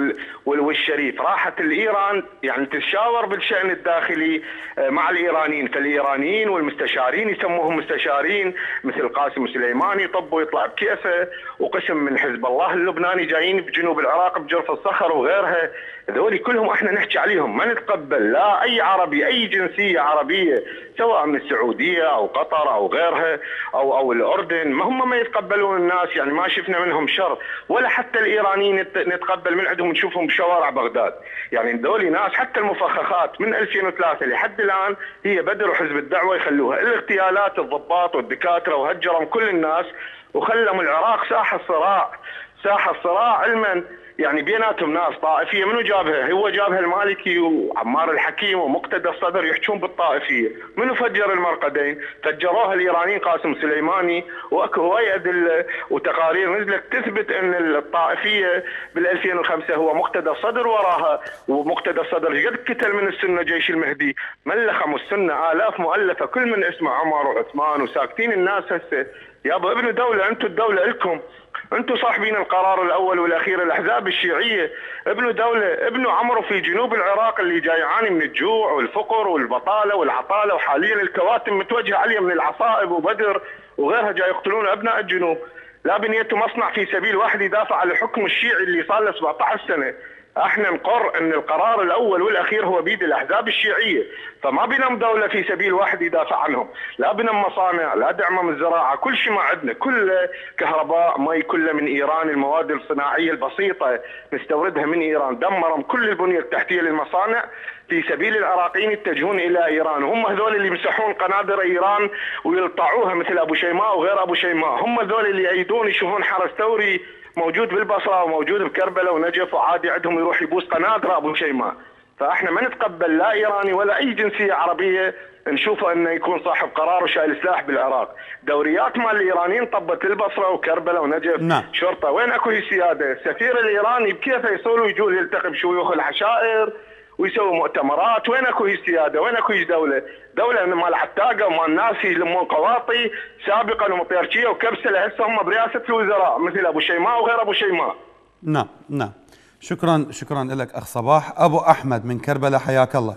والشريف، راحت الإيران يعني تتشاور بالشأن الداخلي مع الإيرانيين، فالإيرانيين والمستشارين يسموهم مستشارين مثل قاسم سليماني طب ويطلع بكيفه، وقسم من حزب الله اللبناني جايين بجنوب العراق بجرف الصخر وغيرها، ذولي كلهم احنا نحكي عليهم ما نتقبل لا اي عربي اي جنسيه عربيه سواء من السعوديه او قطر او غيرها او او الاردن، ما هم ما يتقبلون الناس، يعني ما شفنا منهم شر، ولا حتى الايرانيين نتقبل من عندهم نشوفهم بشوارع بغداد. يعني ذولي ناس حتى المفخخات من ألفين وثلاثة لحد الان هي بدر وحزب الدعوه يخلوها، الاغتيالات الضباط والدكاتره وهجرهم كل الناس وخلهم العراق ساحه صراع، ساحه صراع علما يعني بيناتهم ناس طائفيه. منو جابها؟ هو جابها المالكي وعمار الحكيم ومقتدى الصدر يحجون بالطائفيه. منو فجر المرقدين؟ فجروها الايرانيين قاسم سليماني، واكو هواي ادله وتقارير نزلت تثبت ان الطائفيه بال ألفين وخمسة هو مقتدى الصدر وراها، ومقتدى الصدر قد قتل من السنه جيش المهدي، ملخموا السنه الاف مؤلفه كل من اسمه عمر وعثمان، وساكتين الناس هسه. يابا ابنوا دوله، انتم الدوله لكم، انتم صاحبين القرار الاول والاخير، الاحزاب الشيعيه ابنوا دوله، ابنوا عمروا في جنوب العراق اللي جاي يعاني من الجوع والفقر والبطاله والعطاله، وحاليا الكواتم متوجهه عليه من العصائب وبدر وغيرها جاي يقتلون ابناء الجنوب. لا بنيته مصنع في سبيل واحد يدافع عن الحكم الشيعي اللي صار له سبعة عشر سنه. احنا نقر ان القرار الاول والاخير هو بيد الاحزاب الشيعيه، فما بينهم دوله في سبيل واحد يدافع عنهم، لا بينهم مصانع، لا دعم من الزراعه، كل شيء ما عندنا، كل كهرباء مي كله من ايران، المواد الصناعيه البسيطه نستوردها من ايران، دمرهم كل البنيه التحتيه للمصانع في سبيل العراقيين يتجهون الى ايران، وهم هذول اللي يمسحون قنادر ايران ويلطعوها مثل ابو شيماء وغير ابو شيماء، هم هذول اللي يأيدون يشوفون حرس ثوري موجود بالبصره وموجود بكربلاء ونجف وعادي عندهم يروح يبوس قنادر ابو شيماء. فاحنا ما نتقبل لا ايراني ولا اي جنسيه عربيه نشوفه انه يكون صاحب قرار وشايل سلاح بالعراق. دوريات مال الايرانيين طبت البصره وكربلاء ونجف نعم. شرطه، وين اكو هي سياده؟ السفير الايراني بكيفه يصول ويجول يلتقي بشيوخ العشائر ويسوي مؤتمرات، وين اكو هي سياده؟ وين اكو هي دوله؟ دوله مال عتاقه ومال ناس يلمون قواطي سابقا ومطيرشيه وكبسله، هسه هم برئاسه الوزراء مثل ابو شيماء وغير ابو شيماء. نعم نعم، شكرا شكرا لك اخ صباح. ابو احمد من كربلاء حياك الله.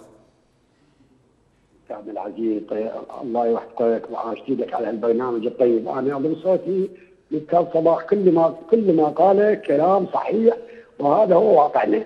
عبد العزيز طيب. الله يوفقك وعاشتك على البرنامج الطيب. انا اضم صوتي للكل صباح، كل ما كل ما قاله كلام صحيح وهذا هو واقعنا.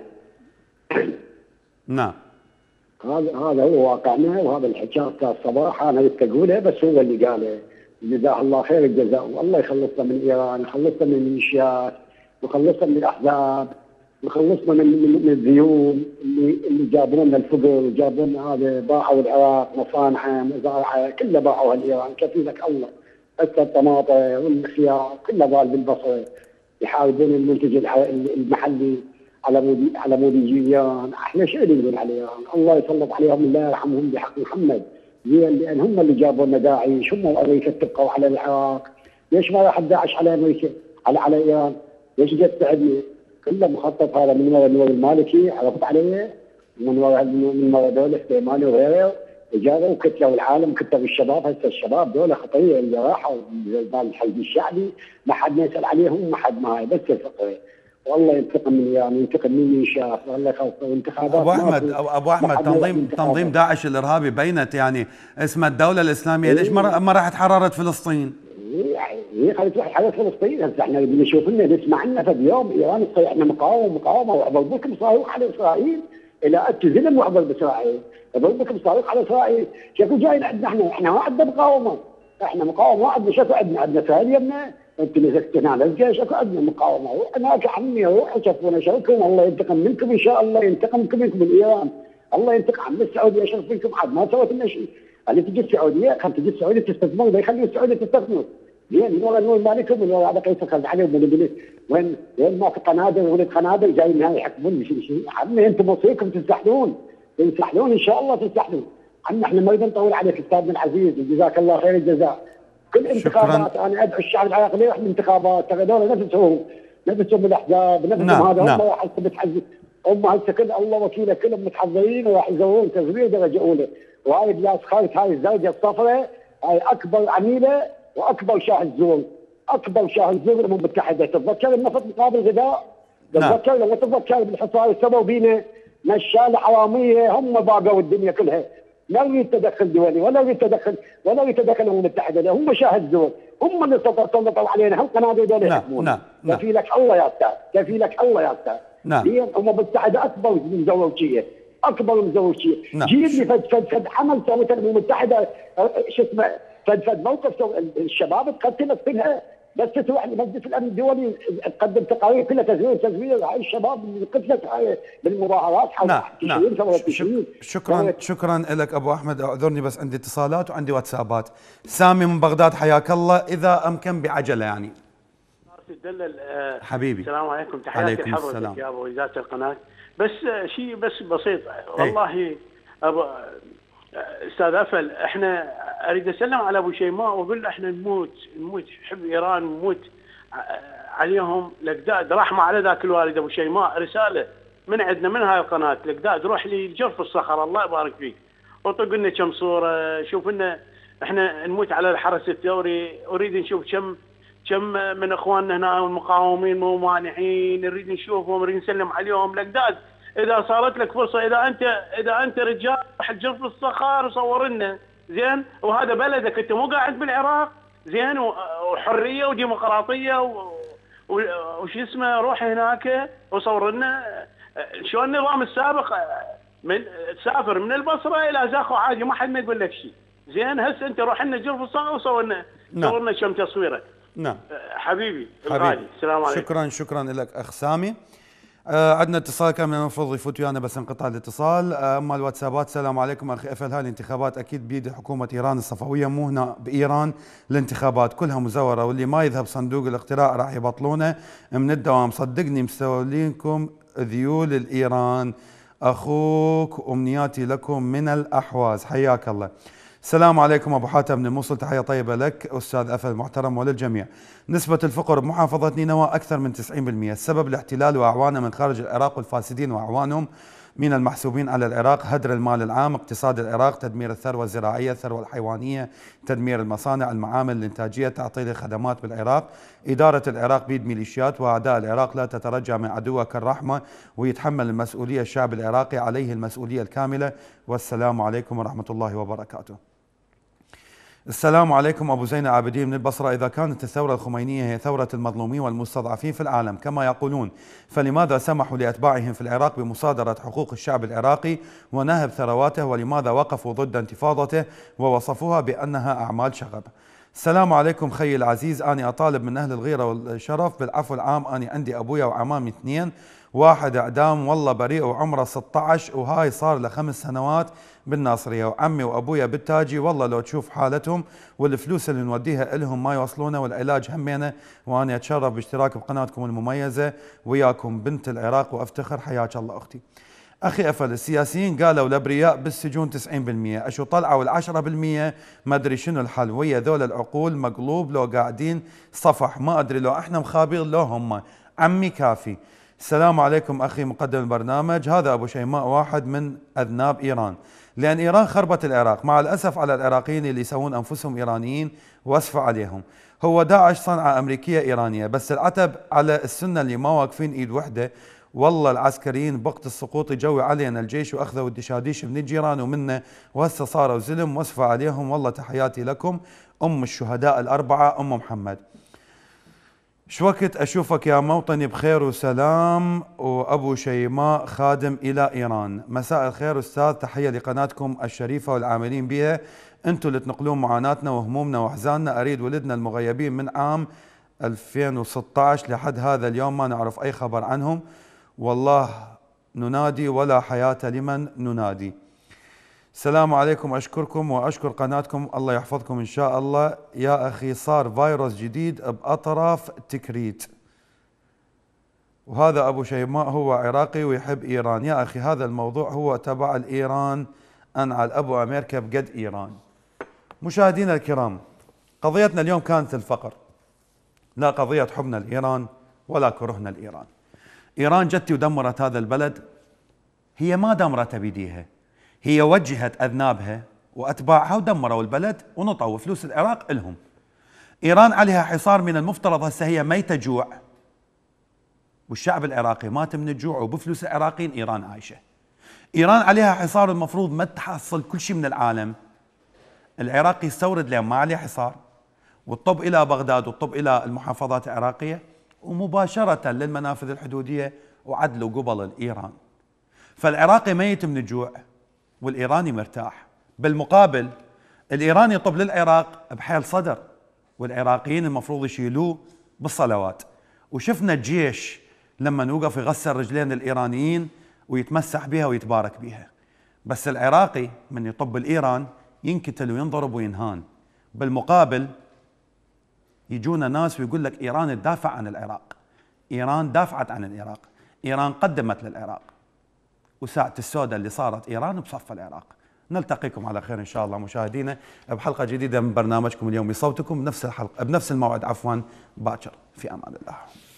نعم هذا هذا هو واقعنا، وهذا الحكي استاذ صباح انا بدي اقوله بس هو اللي قاله، جزاه الله خير الجزاء، والله يخلصنا من ايران، يخلصنا من الميليشيات، ويخلصنا من الاحزاب، نخلصنا من من, من الذيول اللي اللي جابوا لنا الفقر وجابوا لنا هذا، باعوا العراق مصانع مزارع كلها باعوها الايران. كفي لك الله هسه الطماطم والخيار كلها ضال بالبصره، يحاربون المنتج المحلي على مود على مود ايران. احنا شو اللي نقول على ايران؟ الله يسلط عليهم الله يرحمهم بحق محمد، زين، لان هم اللي جابوا لنا داعش، هم وامريكا اتفقوا على العراق. ليش ما راح داعش على امريكا على على ايران؟ ليش جت تعبنا؟ كله مخطط هذا من وراء النور المالكي، عرفت علي؟ من وراء من وراء دوله سليماني وغيره، اجازه وكتلوا العالم، كتلوا الشباب. هسه الشباب دول خطيه اللي راحوا مال الحزب الشعبي، ما حد ما يسال عليهم، ما حد ما هاي، بس الفقره. والله ينتقم من ايران، ينتقم من مين شاف، والله يخوف انتخابات. ابو احمد ابو احمد تنظيم تنظيم داعش الارهابي بينت يعني اسمها الدوله الاسلاميه، ليش ما ما راحت حررت فلسطين؟ هي خلت واحد حرر فلسطين. هسه احنا بدنا نشوف لنا نسمع لنا في اليوم ايران تصيح احنا مقاومه مقاومه وضرب لكم صاروخ على اسرائيل الى التزلم وحضر باسرائيل، ضرب لكم صاروخ على اسرائيل، شكو جايين عندنا احنا؟ احنا ما عندنا مقاومه، احنا مقاومه ما عندنا. شكو عندنا؟ عندنا اسرائيل يمنا، انت مسكتنا على الجيش، شكو عندنا مقاومه؟ روح هناك عمي، روحوا شوفونا شوفكم، الله ينتقم منكم ان شاء الله، ينتقم منكم من ايران، الله ينتقم من السعوديه. شوف منكم حد ما سوت لنا شيء. اللي تجي السعوديه خل تجي السعوديه تستثمر، ما يخلي السعوديه تستثمر. زين، من وراء النور المالكي ومن وراء هذا قيصر خلد علي ومن وين وين ما في قنادل ولد قنادل جايين هاي يحكمون شيء شيء. عمي انتم مصيركم تنسحلون، تنسحلون ان شاء الله تنسحلون. عمي احنا ما نريد نطول عليك استاذنا العزيز، جزاك الله خير الجزاء. كل انتخابات انا ادعو الشعب العراقي لا يروح الانتخابات، ترى هذول نفسهم نفسهم الاحزاب نفسهم نعم هذا نعم. هم راح يتحزب، هم هسه كل الله وكيله كلهم متحضرين وراح يزورون تزوير درجه اولى. وهاي بلاس خالد هاي الزوجه الصفراء هاي اكبر عميله واكبر شاهد زور، اكبر شاهد زور الامم المتحده. تتذكر النفط مقابل غذاء؟ تتذكر لما تتذكر بالحصار سووا بينا نشاله حراميه، هم باقوا الدنيا كلها. لا يريد تدخل دولي ولا يريد تدخل ولا يريد تدخل الامم المتحده، هم شاهد زور، هم اللي سلطوا علينا، هم قناديل دول يحكمون. نعم نعم. كفي لك الله يا استاذ، كفي لك الله يا استاذ. نعم. هي الامم المتحده اكبر مزوجيه، اكبر مزوجيه. نعم. جيب لي فد فد فد عمل سوتها الامم المتحده شو اسمه فد فد موقف الشباب تقتل فيها، بس تروح لمجلس الامن الدولي تقدم تقارير كلها تزوير تزوير. هاي الشباب اللي قتلت هاي بالمظاهرات حول نعم تشرين نعم. تشرين. شكرا شكرا لك ابو احمد، اعذرني بس عندي اتصالات وعندي واتسابات. سامي من بغداد حياك الله، اذا امكن بعجله يعني. تدلل حبيبي السلام عليكم، تحياتي لحضرتك يا ابو ذات القناه. بس شيء بس بسيط والله ابو استاذ افل، احنا اريد اسلم على ابو شيماء واقول له احنا نموت نموت نحب ايران نموت عليهم الاجداد. رحمه على ذاك الوالد ابو شيماء، رساله من عندنا من هاي القناه الاجداد، روح لي جرف الصخر الله يبارك فيك وطق لنا كم صوره، شوف لنا احنا نموت على الحرس الثوري، اريد نشوف كم كم من اخواننا هنا المقاومين مو مانعين، نريد نشوفهم نريد نسلم عليهم الاجداد. اذا صارت لك فرصه، اذا انت اذا انت رجال روح جرف الصخر وصور لنا زين، وهذا بلدك انت مو قاعد بالعراق زين، وحريه وديمقراطيه وش اسمه، روح هناك وصور لنا شلون النظام السابق، من تسافر من البصره الى زاخو عادي ما حد ما يقول لك شيء زين. هسه انت روح لنا جرف الصخر وصور لنا صور لنا كم تصويره. نعم حبيبي الغالي، السلام عليكم. شكرا شكرا لك اخ سامي. آه عندنا اتصال كان من المفروض يفوت ويانا بس انقطع الاتصال. آه اما الواتسابات، السلام عليكم اخي افل، هاي الانتخابات اكيد بيد حكومه ايران الصفويه، مو هنا بايران الانتخابات كلها مزوره، واللي ما يذهب صندوق الاقتراع راح يبطلونه من الدوام، صدقني مستولينكم ذيول الايران. اخوك وامنياتي لكم من الاحواز، حياك الله. السلام عليكم ابو حاتم من الموصل، تحيه طيبه لك استاذ افل المحترم وللجميع. نسبه الفقر بمحافظه نينوى اكثر من تسعين بالمئة، السبب الاحتلال واعوانه من خارج العراق والفاسدين واعوانهم من المحسوبين على العراق، هدر المال العام، اقتصاد العراق، تدمير الثروه الزراعيه، الثروه الحيوانيه، تدمير المصانع، المعامل الانتاجيه، تعطيل الخدمات بالعراق، اداره العراق بيد ميليشيات، واعداء العراق لا تترجى من عدوك الرحمه، ويتحمل المسؤوليه الشعب العراقي، عليه المسؤوليه الكامله. والسلام عليكم ورحمه الله وبركاته. السلام عليكم أبو زين عابدين من البصرة، إذا كانت الثورة الخمينية هي ثورة المظلومين والمستضعفين في العالم كما يقولون، فلماذا سمحوا لأتباعهم في العراق بمصادرة حقوق الشعب العراقي ونهب ثرواته، ولماذا وقفوا ضد انتفاضته ووصفوها بأنها أعمال شغب؟ السلام عليكم خيي العزيز، أنا أطالب من أهل الغيرة والشرف بالعفو العام. أنا عندي أبويا وعمامي اثنين، واحد إعدام والله بريء وعمره ستة عشر، وهاي صار له خمس سنوات بالناصرية، وعمي وأبويا بالتاجي. والله لو تشوف حالتهم والفلوس اللي نوديها إلهم ما يوصلونا، والعلاج همينه. وأنا أتشرف باشتراك بقناتكم المميزة وياكم بنت العراق وأفتخر. حياك الله أختي. أخي أفل، السياسيين قالوا الأبرياء بالسجون تسعين بالمئة، أشو طلعوا العشرة بالمئة؟ ما أدري شنو الحل، ويا ذول العقول مقلوب لو قاعدين صفح، ما أدري لو إحنا مخابير لو هم. عمي كافي. السلام عليكم أخي مقدم البرنامج، هذا أبو شيماء واحد من أذناب إيران، لأن إيران خربت العراق. مع الأسف على العراقيين اللي يسوون أنفسهم إيرانيين وأسفة عليهم. هو داعش صنعة أمريكية إيرانية، بس العتب على السنة اللي ما واقفين إيد وحدة. والله العسكريين بوقت السقوط يجوي علينا الجيش واخذوا الدشاديش من الجيران ومنا، وهسه صاروا زلم واسفة عليهم. والله تحياتي لكم ام الشهداء الاربعه ام محمد. شو وقت اشوفك يا موطني بخير وسلام. وابو شيماء خادم الى ايران. مساء الخير استاذ، تحيه لقناتكم الشريفه والعاملين بها، انتم اللي تنقلون معاناتنا وهمومنا واحزاننا. اريد ولدنا المغيبين من عام ألفين وستة عشر لحد هذا اليوم ما نعرف اي خبر عنهم. والله ننادي ولا حياة لمن ننادي. السلام عليكم، أشكركم وأشكر قناتكم، الله يحفظكم إن شاء الله. يا أخي صار فيروس جديد بأطراف تكريت، وهذا أبو شيماء هو عراقي ويحب إيران. يا أخي هذا الموضوع هو تبع الإيران، أنعى الأبو أمريكا بقد إيران. مشاهدينا الكرام، قضيتنا اليوم كانت الفقر، لا قضية حبنا لإيران ولا كرهنا لإيران. إيران جت ودمرت هذا البلد، هي ما دمرته بيديها، هي وجهت أذنابها وأتباعها ودمروا البلد ونطوا فلوس العراق إلهم. إيران عليها حصار، من المفترض هسه هي ميتة جوع، والشعب العراقي مات من الجوع وبفلوس العراقيين إيران عايشة. إيران عليها حصار، المفروض ما تحصل كل شيء من العالم. العراق يستورد لهم، ما عليه حصار، والطب إلى بغداد والطب إلى المحافظات العراقية ومباشرة للمنافذ الحدودية وعدلوا قبل الإيران. فالعراقي ميت من الجوع والإيراني مرتاح. بالمقابل الإيراني يطب للعراق بحيل صدر، والعراقيين المفروض يشيلوه بالصلوات. وشفنا الجيش لما نوقف يغسل رجلين الإيرانيين ويتمسح بها ويتبارك بها. بس العراقي من يطب الإيران ينقتل وينضرب وينهان. بالمقابل يجونا ناس ويقول لك إيران تدافع عن العراق، إيران دافعت عن العراق، إيران قدمت للعراق، وساعة السوداء اللي صارت إيران بصف العراق. نلتقيكم على خير إن شاء الله مشاهدينا بحلقة جديدة من برنامجكم اليومي صوتكم، بنفس الحلقة بنفس الموعد عفوا باكر. في أمان الله.